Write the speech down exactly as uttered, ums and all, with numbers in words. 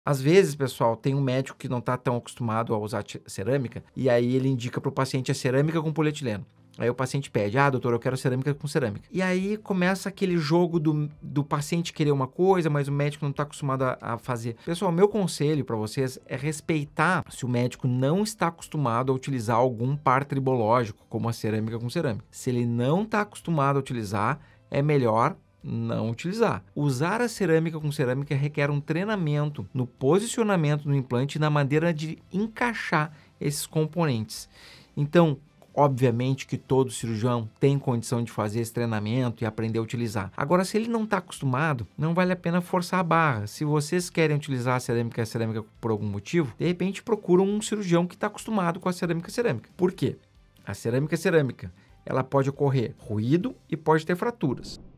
Às vezes, pessoal, tem um médico que não está tão acostumado a usar cerâmica e aí ele indica para o paciente a cerâmica com polietileno. Aí o paciente pede, ah, doutor, eu quero cerâmica com cerâmica. E aí começa aquele jogo do, do paciente querer uma coisa, mas o médico não está acostumado a, a fazer. Pessoal, meu conselho para vocês é respeitar se o médico não está acostumado a utilizar algum par tribológico, como a cerâmica com cerâmica. Se ele não está acostumado a utilizar, é melhor não utilizar. Usar a cerâmica com cerâmica requer um treinamento no posicionamento do implante e na maneira de encaixar esses componentes. Então, obviamente que todo cirurgião tem condição de fazer esse treinamento e aprender a utilizar. Agora, se ele não está acostumado, não vale a pena forçar a barra. Se vocês querem utilizar a cerâmica a cerâmica por algum motivo, de repente procuram um cirurgião que está acostumado com a cerâmica a cerâmica. Por quê? A cerâmica a cerâmica, ela pode ocorrer ruído e pode ter fraturas.